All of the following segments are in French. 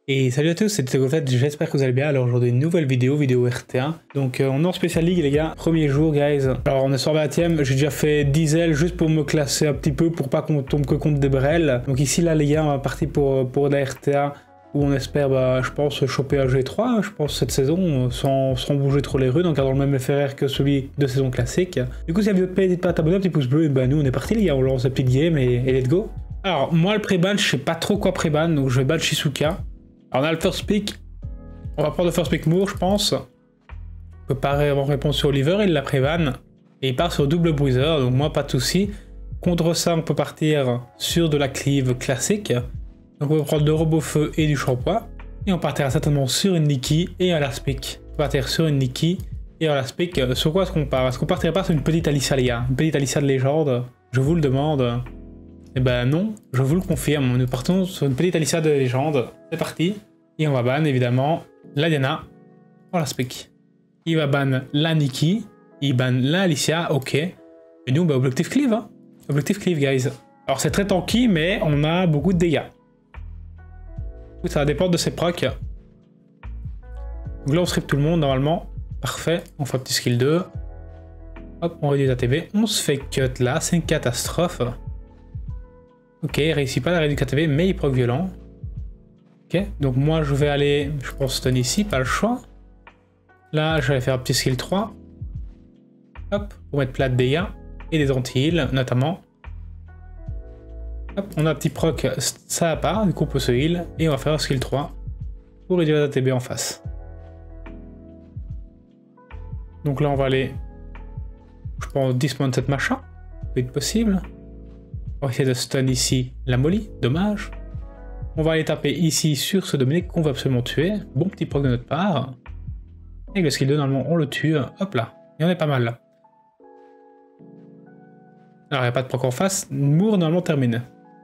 Et salut à tous, c'est Tegofet, j'espère que vous allez bien. Alors aujourd'hui une nouvelle vidéo RT1. Donc on est en Special League les gars, premier jour guys. Alors on est sur 20ème, j'ai déjà fait 10 ailes juste pour me classer un petit peu pour pas qu'on tombe que contre des brels. Donc ici là les gars, on est parti pour la RT1 où on espère je pense choper un G3, je pense cette saison, sans bouger trop les rues, donc dans le même FRR que celui de saison classique. Du coup si la vidéo te plaît, n'hésite pas à t'abonner, un petit pouce bleu, et nous on est parti les gars, on lance la petite game et let's go. Alors moi le pré-ban, je sais pas trop quoi pré-ban, donc je vais ban Shizuka. Alors on a le first pick, on va prendre le first pick Moore je pense. On peut pas vraiment répondre sur Oliver, il l'a pré-ban. Et il part sur double bruiser, donc moi pas de soucis. Contre ça on peut partir sur de la cleave classique. Donc on peut prendre le robot feu et du shampoing. Et on partira certainement sur une Nikki et un last pick. On va partir sur une Nikki et un last pick. Sur quoi est-ce qu'on part? Est-ce qu'on partirait pas sur une petite Alicia les gars? Une petite Alicia de légende? Je vous le demande. Eh ben non, je vous le confirme, nous partons sur une petite Alicia de légende. C'est parti. Et on va ban évidemment la Diana en last pick. Il va ban la Nikki, il ban la Alicia, ok. Et nous, objectif cleave, hein. Objectif cleave, guys. Alors c'est très tanky, mais on a beaucoup de dégâts. Ça va dépendre de ses procs. Donc là on strip tout le monde normalement. Parfait, on fait un petit skill 2. Hop, on réduit la TV. On se fait cut là, c'est une catastrophe. Ok, il réussit pas la réduire KTV, mais il proc violent. Ok, donc moi je vais aller, je pense stun ici, pas le choix. Là, je vais faire un petit skill 3. Hop, pour mettre plat de dégâts et des anti-heal notamment. Hop, on a un petit proc, ça à part, du coup on peut se heal. Et on va faire un skill 3 pour réduire la TB en face. Donc là on va aller, je pense, dismount cette machin, peut être possible. On va essayer de stun ici la Molly, dommage. On va aller taper ici sur ce Dominique qu'on va absolument tuer. Bon petit proc de notre part. Et le skill 2, normalement, on le tue. Hop là, il y en a pas mal là. Alors il n'y a pas de proc en face. Moore normalement termine.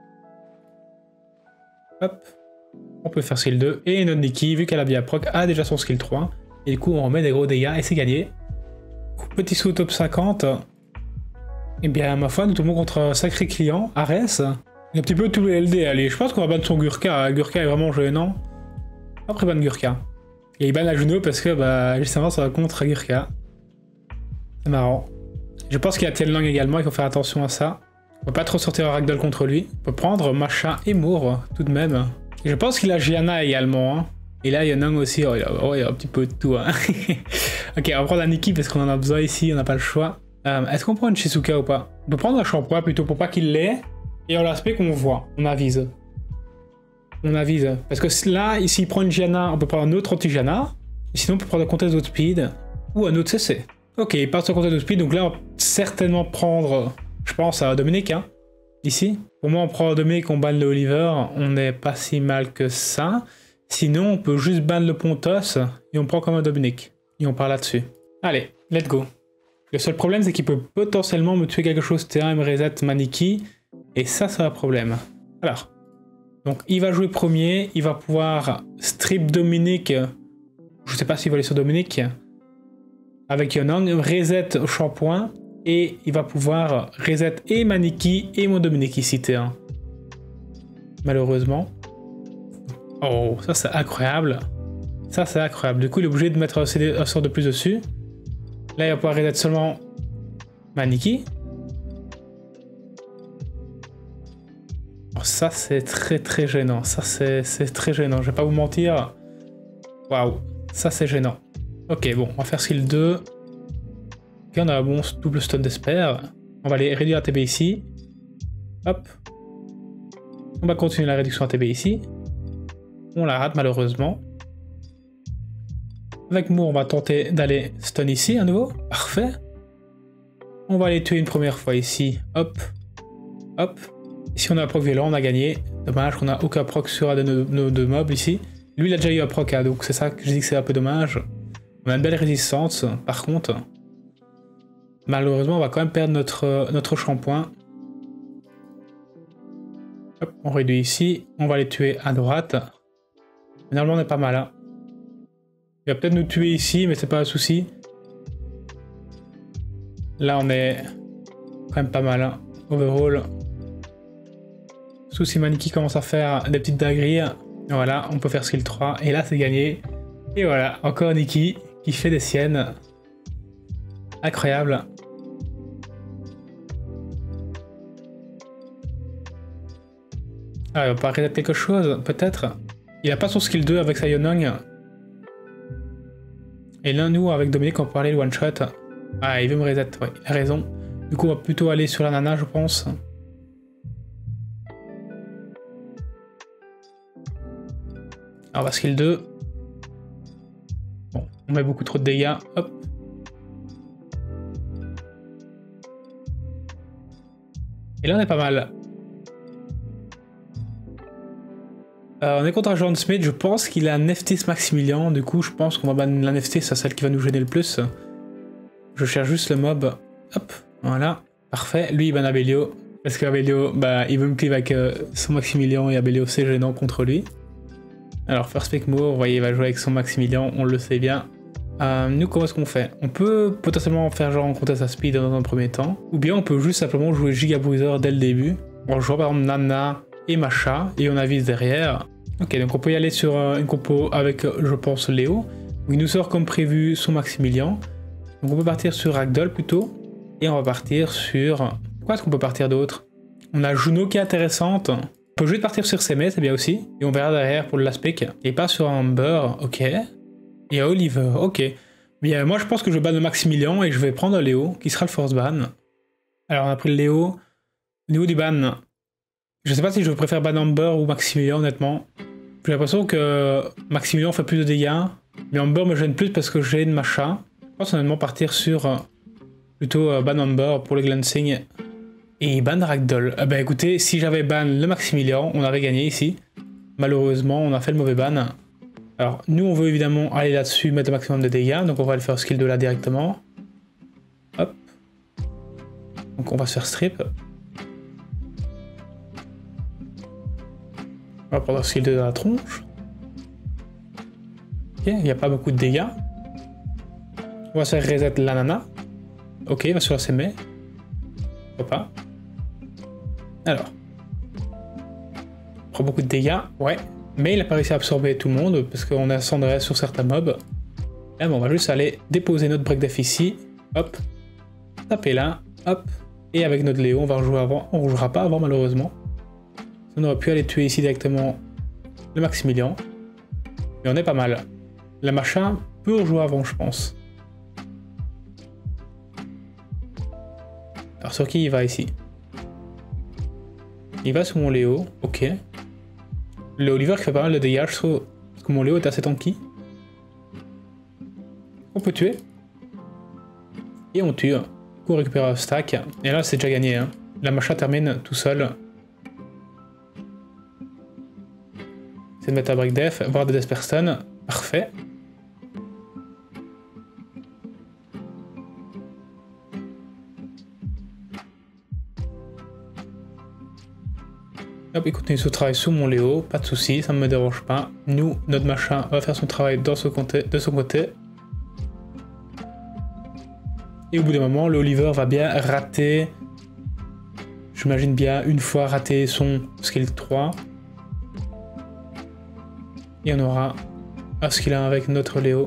Hop. On peut faire skill 2. Et notre Nikki, vu qu'elle a bien proc, a déjà son skill 3. Et du coup, on remet des gros dégâts et c'est gagné. Petit saut top 50. Et bien, ma foi, nous tombons contre un sacré client, Ares. Il y a un petit peu tous les LD. Allez, je pense qu'on va ban son Gurka. Gurka est vraiment gênant. Après, ban Gurka. Et il ban la Juno parce que, justement, ça va contre Gurka. C'est marrant. Je pense qu'il y a Tianlang également, il faut faire attention à ça. On peut pas trop sortir un ragdoll contre lui. On peut prendre Macha et Moore, tout de même. Et je pense qu'il a Gianna également. Hein. Et là, il y a Nang aussi. Oh, il y a un petit peu de tout. Hein. Ok, on va prendre la Nikki parce qu'on en a besoin ici, on n'a pas le choix. Est-ce qu'on prend une Shizuka ou pas? On peut prendre un shampoing plutôt pour pas qu'il l'ait. Et on l'aspect qu'on voit, on avise. On avise. Parce que là, s'il prend une Gianna, on peut prendre un autre anti-Gianna. Sinon, on peut prendre un contest de speed ou un autre CC. Ok, il part sur contest de speed, donc là, on va certainement prendre, je pense, à Dominique, hein, ici. Pour moi, on prend Dominique, on banne le Oliver, on n'est pas si mal que ça. Sinon, on peut juste ban le Pontos et on prend comme un Dominique. Et on part là-dessus. Allez, let's go. Le seul problème, c'est qu'il peut potentiellement me tuer quelque chose T1 et me reset ma Nikki. Et ça, c'est un problème. Alors, donc il va jouer premier, il va pouvoir strip Dominique. Je sais pas s'il va aller sur Dominique. Avec Yonang, reset au shampoing. Et il va pouvoir reset et ma Nikki et mon Dominique ici T1. Malheureusement. Oh, ça c'est incroyable. Ça c'est incroyable. Du coup, il est obligé de mettre un sort de plus dessus. Là, il va pouvoir reset seulement ma Nikki. Oh, ça, c'est très gênant. Ça, c'est très gênant. Je vais pas vous mentir. Waouh. Ça, c'est gênant. Ok, bon. On va faire skill 2. Ok, on a un bon double stun d'espère. On va aller réduire la TB ici. Hop. On va continuer la réduction ATB ici. On la rate malheureusement. Avec Moore, on va tenter d'aller stun ici à nouveau. Parfait. On va aller tuer une première fois ici. Hop. Hop. Ici on a un proc violent, on a gagné. Dommage qu'on n'a aucun proc sur un de nos deux mobs ici. Lui il a déjà eu un proc, hein, donc c'est ça que je dis que c'est un peu dommage. On a une belle résistance par contre. Malheureusement on va quand même perdre notre shampoing. Hop, on réduit ici. On va les tuer à droite. Normalement on est pas mal. Hein. Il va peut-être nous tuer ici, mais c'est pas un souci. Là on est quand même pas mal. Hein. Overall. Souci Maniki commence à faire des petites dingueries. Voilà, on peut faire skill 3 et là c'est gagné. Et voilà, encore Nikki qui fait des siennes. Incroyable. Ah, il va pas reset quelque chose, peut-être. Il a pas son skill 2 avec sa Yonong. Et là, nous, avec Dominique, on parlait de one shot. Ah, il veut me reset, ouais, il a raison. Du coup, on va plutôt aller sur la nana, je pense. Alors, on va skill 2. Bon, on met beaucoup trop de dégâts. Hop. Et là, on est pas mal. On est contre un John Smith, je pense qu'il a un Neftis Maximilian, du coup je pense qu'on va ban la Neftis, c'est celle qui va nous gêner le plus. Je cherche juste le mob, hop, voilà, parfait, lui il ban Abelio, parce qu'Abelio, bah il veut me cleave avec son Maximilian et Abelio c'est gênant contre lui. Alors First Pick Moore, vous voyez il va jouer avec son Maximilian, on le sait bien. Nous comment est-ce qu'on fait? On peut potentiellement faire genre rencontrer sa speed dans un premier temps, ou bien on peut juste simplement jouer Giga Bruiser dès le début, en jouant par exemple Nana et Masha, et on avise derrière. Ok, donc on peut y aller sur une compo avec, je pense, Léo. Il nous sort comme prévu son Maximilian. Donc on peut partir sur Ragdoll plutôt. Et on va partir sur... Quoi est-ce qu'on peut partir d'autre? On a Juno qui est intéressante. On peut juste partir sur Seme, c'est bien aussi. Et on verra derrière pour le last pick. Et pas sur Amber, ok. Et Oliver, ok. Bien, moi je pense que je banne le Maximilian et je vais prendre Léo, qui sera le force ban. Alors on a pris le Léo. Au niveau du ban... Je sais pas si je préfère ban Amber ou Maximilian honnêtement. J'ai l'impression que Maximilian fait plus de dégâts, mais Amber me gêne plus parce que j'ai une Masha. Je pense honnêtement partir sur plutôt ban Amber pour le glancing et ban Ragdoll. Bah écoutez, si j'avais ban le Maximilian, on avait gagné ici. Malheureusement, on a fait le mauvais ban. Alors nous on veut évidemment aller là-dessus, mettre le maximum de dégâts, donc on va le faire skill 2 là directement. Hop. Donc on va se faire strip. On va prendre le skill 2 dans la tronche. Ok, il n'y a pas beaucoup de dégâts. On va se faire reset la nana. Ok, il va se faire s'aimer. Pourquoi pas. Alors. On prend beaucoup de dégâts, ouais. Mais il n'a pas réussi à absorber tout le monde parce qu'on a cendré sur certains mobs. Là, bon, on va juste aller déposer notre break def ici. Hop. Taper là. Hop. Et avec notre Léo, on va rejouer avant. On ne rejouera pas avant malheureusement. On aurait pu aller tuer ici directement le Maximilian. Mais on est pas mal. La Masha peut rejouer avant, je pense. Alors sur qui il va ici? Il va sur mon Léo, ok. Le Oliver qui fait pas mal de dégâts, je trouve. Parce que mon Léo est assez tanky. On peut tuer. Et on tue. Du coup on récupère un stack. Et là c'est déjà gagné. Hein. La Masha termine tout seul. C'est de mettre un break def, voir des Desper Stun. Parfait. Hop, il continue son travail sous mon Léo, pas de soucis, ça ne me dérange pas. Nous, notre machin va faire son travail de son côté. Et au bout d'un moment, le Oliver va bien rater, j'imagine bien une fois raté son skill 3. Et on aura un skill 1 avec notre Léo.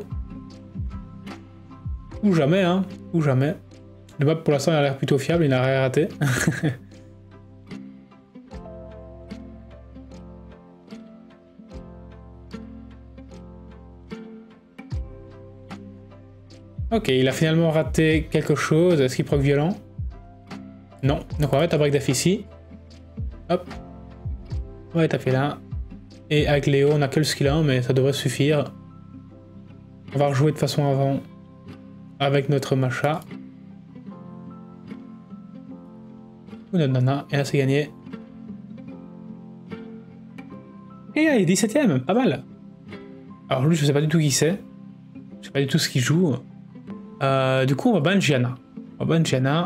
Ou jamais, hein, ou jamais. Le map pour l'instant il a l'air plutôt fiable, il n'a rien raté. Ok, il a finalement raté quelque chose. Est-ce qu'il proc violent? Non. Donc on va mettre un break def ici. Hop. On va taper là. Et avec Léo, on a que le skill 1, mais ça devrait suffire. On va rejouer de façon avant avec notre Masha. Ou notre nana. Et là, c'est gagné. Et il est 17ème, pas mal. Alors lui, je sais pas du tout qui c'est. Je sais pas du tout ce qu'il joue. Du coup, on va ban Gianna. On va ban Gianna.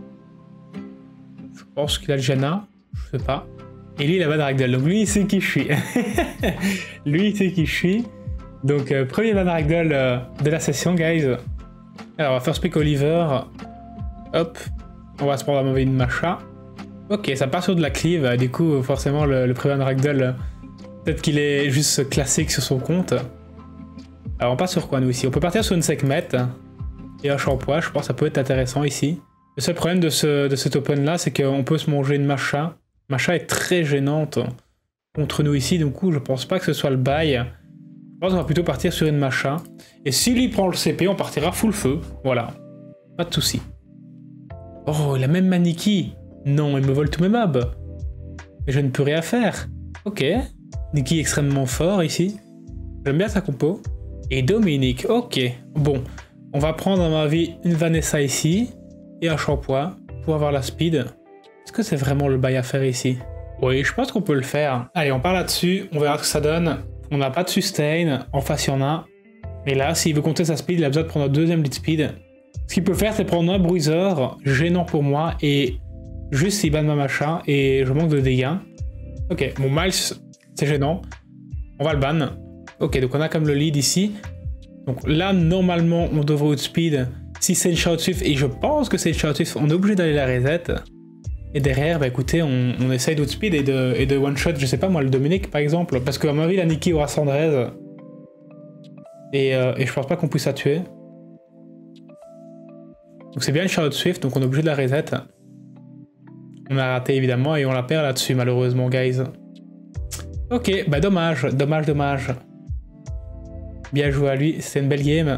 Je pense qu'il a le Gianna. Je sais pas. Et lui, il a ban Ragdoll. Donc lui, il sait qui je suis. Lui, il sait qui je suis. Donc, premier ban Ragdoll de la session, guys. Alors, on va faire speak Oliver. Hop. On va se prendre à une Masha. Ok, ça part sur de la cleave. Du coup, forcément, le pré-ban Ragdoll Peut-être qu'il est juste classique sur son compte. Alors on passe sur quoi nous ici? On peut partir sur une Sekhmet et un shampoing, je pense que ça peut être intéressant ici. Le seul problème de cet open là, c'est qu'on peut se manger une Masha. Masha est très gênante contre nous ici, du coup je pense pas que ce soit le bail. Je pense qu'on va plutôt partir sur une Masha. Et si lui prend le CP, on partira full feu. Voilà. Pas de soucis. Oh, il a même Maniki. Non, il me vole tous mes mobs. Et je ne peux rien faire. Ok. Nikki extrêmement fort ici. J'aime bien sa compo. Et Dominique, ok. Bon, on va prendre à mon avis une Vanessa ici. Et un shampoing pour avoir la speed. Est-ce que c'est vraiment le bail à faire ici? Oui, je pense qu'on peut le faire. Allez, on part là-dessus. On verra ce que ça donne. On n'a pas de sustain. En face, il y en a. Mais là, s'il veut compter sa speed, il a besoin de prendre un deuxième lead speed. Ce qu'il peut faire, c'est prendre un bruiser, gênant pour moi, et juste il banne ma Masha, et je manque de dégâts. Ok, mon Miles, c'est gênant. On va le ban. Ok, donc on a comme le lead ici. Donc là, normalement, on devrait outspeed. Si c'est une Shout Swift, et je pense que c'est une Shout Swift, on est obligé d'aller la reset. Et derrière, bah écoutez, on essaye d'outspeed et de one-shot, je sais pas moi, le Dominique par exemple. Parce qu'à mon avis, la Nikki aura 113. Et je pense pas qu'on puisse la tuer. Donc c'est bien une Charlotte Swift, donc on est obligé de la reset. On a raté évidemment et on la perd là-dessus malheureusement, guys. Ok, bah dommage, dommage. Bien joué à lui, c'était une belle game.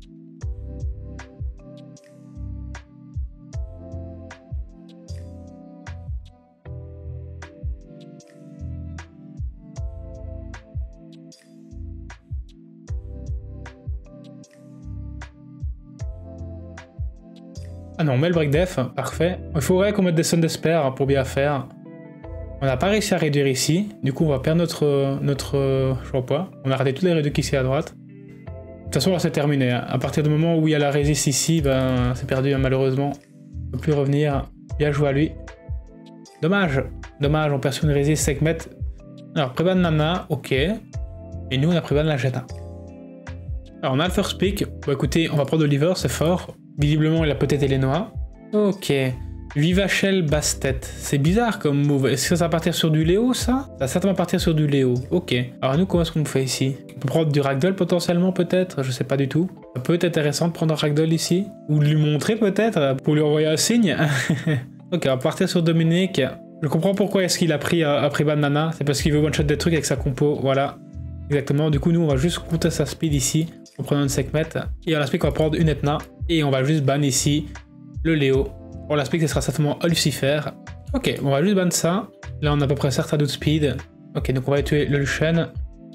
Ah non, on met le break def, parfait. Il faudrait qu'on mette des Sun Despair pour bien faire. On n'a pas réussi à réduire ici, du coup on va perdre notre shampoing. On a raté toutes les réductions ici à droite. De toute façon là c'est terminé, hein. À partir du moment où il y a la résiste ici, ben c'est perdu hein, malheureusement. On peut plus revenir. Bien joué à lui. Dommage, on perd sur une résiste Sekhmet. Alors préban Nana, ok. Et nous on a préban la Jetta. Alors on a le first pick. Bon écoutez, on va prendre Oliver, c'est fort. Visiblement il a peut-être Elenoa. Ok. Vivachel Bastet. C'est bizarre comme move. Est-ce que ça va partir sur du Léo ça? Ça va certainement partir sur du Léo. Ok. Alors nous comment est-ce qu'on fait ici? On peut prendre du Ragdoll potentiellement peut-être? Je sais pas du tout. Ça peut être intéressant de prendre un Ragdoll ici. Ou de lui montrer peut-être pour lui envoyer un signe. Ok, on va partir sur Dominique. Je comprends pourquoi est-ce qu'il a pris Banana. C'est parce qu'il veut one-shot des trucs avec sa compo. Voilà. Exactement. Du coup nous on va juste compter sa speed ici. En prenant une Sekhmet. Et en l'aspect on va prendre une Etna. Et on va juste ban ici le Léo. Pour l'aspect ce sera certainement un Lucifer. Ok, on va juste ban ça. Là on a à peu près certain d'autres speed. Ok, donc on va tuer le Lucian.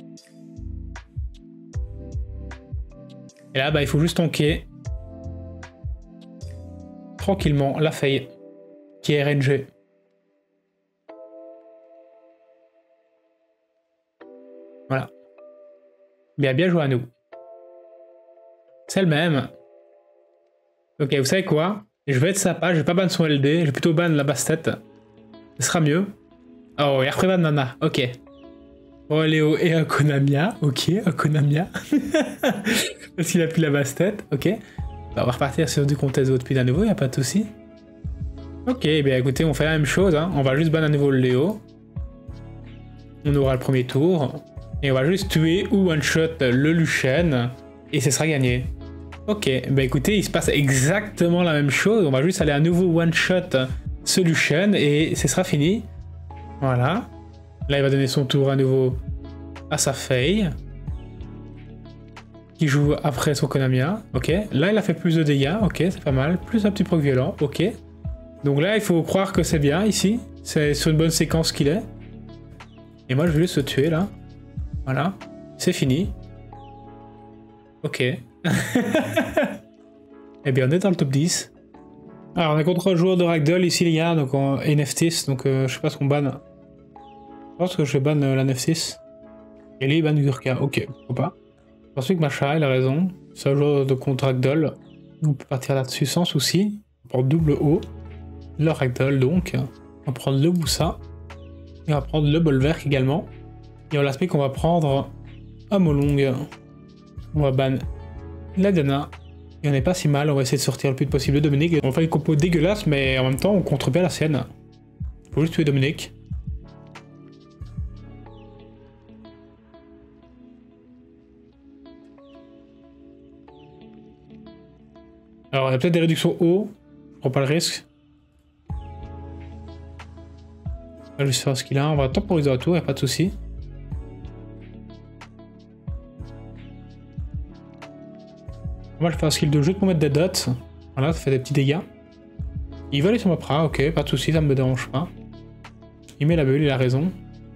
Et là bah il faut juste tanker. Tranquillement la Faye. Qui est RNG. Voilà. Bien joué à nous. C'est le même. Ok, vous savez quoi? Je vais être sympa, je vais pas ban son LD, je vais plutôt ban la Bastet. Ce sera mieux. Oh, il a repris Nana, ok. Oh, Léo et un Konamia, ok, un Konamia. Parce qu'il a plus la Bastet, ok. Bah, on va repartir sur du contest depuis à nouveau, y a pas de souci. Ok, bien écoutez, on fait la même chose, hein. On va juste ban à nouveau le Léo. On aura le premier tour. Et on va juste tuer ou one-shot le Lucian. Et ce sera gagné. Ok, bah écoutez, il se passe exactement la même chose. On va juste aller à nouveau one-shot ce Lucian et ce sera fini. Voilà. Là, il va donner son tour à nouveau à sa Faye. Qui joue après son Konamia. Ok. Là, il a fait plus de dégâts. Ok, c'est pas mal. Plus un petit proc violent. Ok. Donc là, il faut croire que c'est bien ici. C'est sur une bonne séquence qu'il est. Et moi, je vais juste le tuer là. Voilà. C'est fini. Ok. Eh bien on est dans le top 10. Alors on est contre un joueur de Ragdoll ici les gars, donc en Nf6, donc je sais pas ce qu'on banne. Je pense que je vais ban la Nf6. Et lui il banne Gurka, ok, pourquoi pas. Je pense que Masha il a raison, c'est un joueur de contre Ragdoll. On peut partir là-dessus sans souci. On prend double O, le Ragdoll donc. On va prendre le Boussa. Et on va prendre le Bolverk également. Et on l'aspect qu'on va prendre un Molong. On va ban la Dana. Et on n'est pas si mal, on va essayer de sortir le plus possible de Dominique. On fait une compo dégueulasse, mais en même temps on contre bien la sienne. Faut juste tuer Dominique. Alors, il y a peut-être des réductions haut. Je prends pas le risque. On va juste faire ce qu'il a. On va temporiser autour, il n'y a pas de souci. Moi, je fais un skill de jeu pour mettre des dots. Voilà, ça fait des petits dégâts. Il va aller sur ma pra, ok, pas de souci, ça me dérange pas. Il met la bulle, il a raison.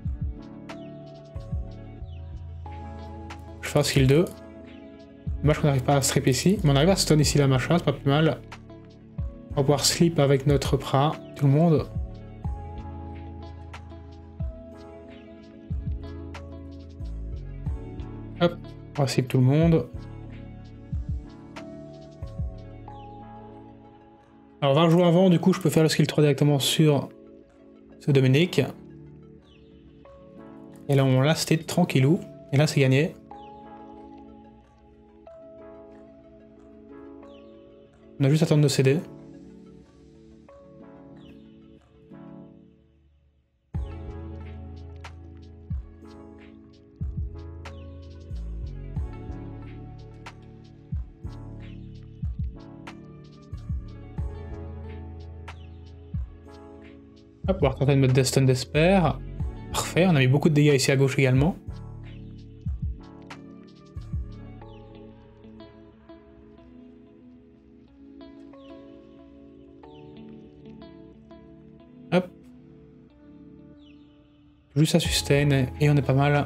Je fais un skill 2. Dommage qu'on n'arrive pas à strip ici. Mais on arrive à stun ici la machin, c'est pas plus mal. On va pouvoir sleep avec notre pra, tout le monde. Hop, on va sleep tout le monde. Alors on va rejouer avant, du coup je peux faire le skill 3 directement sur ce Dominique. Et là on l'a state tranquillou. Et là c'est gagné. On a juste à attendre de céder. On va pouvoir tenter de mettre des stuns d'espère. Parfait, on a mis beaucoup de dégâts ici à gauche également. Hop. Juste à sustain et on est pas mal.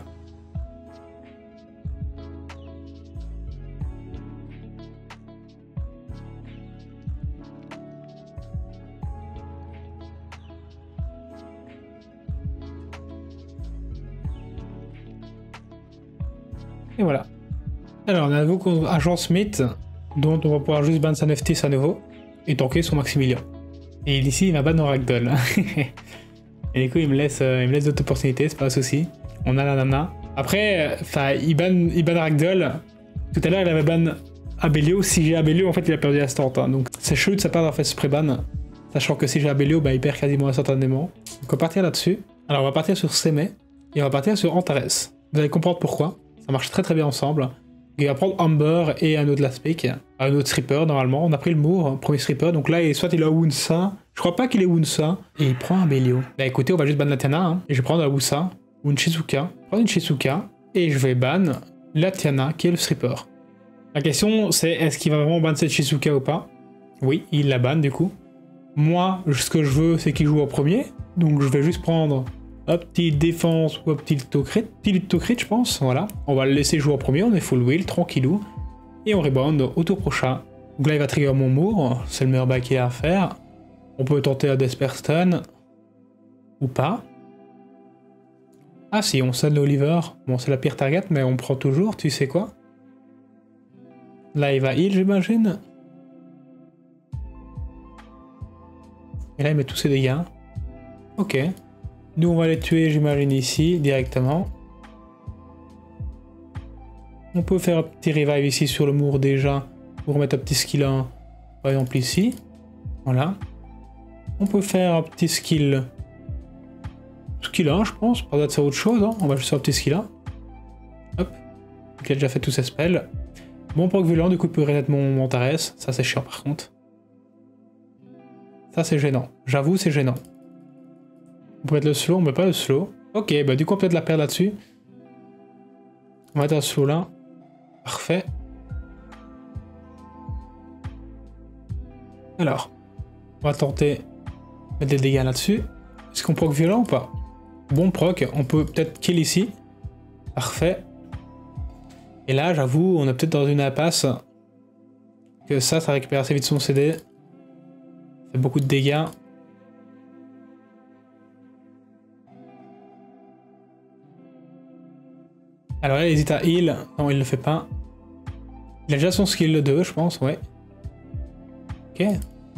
Et voilà. Alors on a un nouveau contre Agent Smith, dont on va pouvoir juste ban sa Neftis à nouveau, et tanker son Maximilien. Et ici il va ban nos Ragdoll. Et du coup il me laisse d'autres opportunités, c'est pas un souci. On a la nana. Après, enfin il ban Ragdoll. Tout à l'heure il avait ban Abelio. Si j'ai Abelio, en fait il a perdu instant. Hein. Donc c'est chelou de sa part d'avoir fait ce pré-ban. Sachant que si j'ai Abelio, bah il perd quasiment instantanément. Donc on va partir là-dessus. Alors on va partir sur Sémé, et on va partir sur Antares. Vous allez comprendre pourquoi. Ça marche très bien ensemble. Il va prendre Amber et un autre Last Pick, un autre Stripper normalement. On a pris le Moore, premier Stripper. Donc là, soit il a Wunsa. Je crois pas qu'il est Wunsa. Et il prend un Bélio. Bah écoutez, on va juste ban la Tiana. Hein. Et je vais prendre la Wusa ou une Shizuka. Je vais prendre une Shizuka. Et je vais ban la Tiana qui est le Stripper. La question c'est est-ce qu'il va vraiment ban cette Shizuka ou pas? Oui, il la ban du coup. Moi, ce que je veux, c'est qu'il joue en premier. Donc je vais juste prendre... Hop, petite défense ou hop, petit crit, je pense. Voilà. On va le laisser jouer en premier, on est full wheel, tranquillou. Et on rebound au tour prochain. Donc là, il va trigger mon Moore. C'est le meilleur bail qu'il a à faire. On peut tenter un Desper Stun. Ou pas. Ah si, on sonne Oliver. Bon, c'est la pire target, mais on prend toujours, tu sais quoi. Là, il va heal, j'imagine. Et là, il met tous ses dégâts. Ok. Nous, on va les tuer, j'imagine, ici, directement. On peut faire un petit revive ici sur le Moore déjà, pour remettre un petit skill 1, par exemple ici. Voilà. On peut faire un petit skill... Skill 1, je pense, pas d'être sur autre chose, hein. On va juste faire un petit skill 1. Hop. Donc, il a déjà fait tous ses spells. Bon proc violent, du coup, il peut reset mon Antares. Ça, c'est chiant, par contre. Ça, c'est gênant. J'avoue, c'est gênant. On peut mettre le slow, on met pas le slow. Ok, bah du coup on peut peut-être la perdre là-dessus. On va mettre un slow là. Parfait. Alors, on va tenter de mettre des dégâts là-dessus. Est-ce qu'on proc violent ou pas? Bon proc, on peut peut-être kill ici. Parfait. Et là, j'avoue, on est peut-être dans une impasse. Que ça récupère assez vite son CD. Ça fait beaucoup de dégâts. Alors là, il hésite à heal. Non, il le fait pas. Il a déjà son skill 2, je pense, ouais. Ok.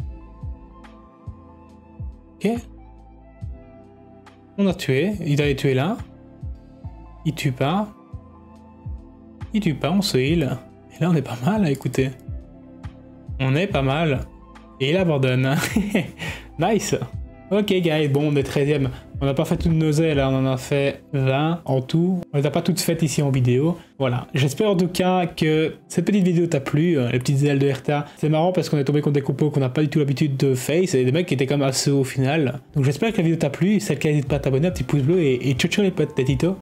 Ok. On a tué. Il doit les tuer là. Il tue pas. Il tue pas, on se heal. Et là, on est pas mal, écoutez. On est pas mal. Et il abandonne. Nice. Ok, guys. Bon, on est 13ème. On n'a pas fait toutes nos ailes, on en a fait 20 en tout. On les a pas toutes faites ici en vidéo. Voilà, j'espère en tout cas que cette petite vidéo t'a plu, les petites ailes de RTA. C'est marrant parce qu'on est tombé contre des compos qu'on n'a pas du tout l'habitude de face et des mecs qui étaient quand même assez hauts au final. Donc j'espère que la vidéo t'a plu, si c'est le cas n'hésite pas à t'abonner, un petit pouce bleu et ciao ciao les potes, Tito.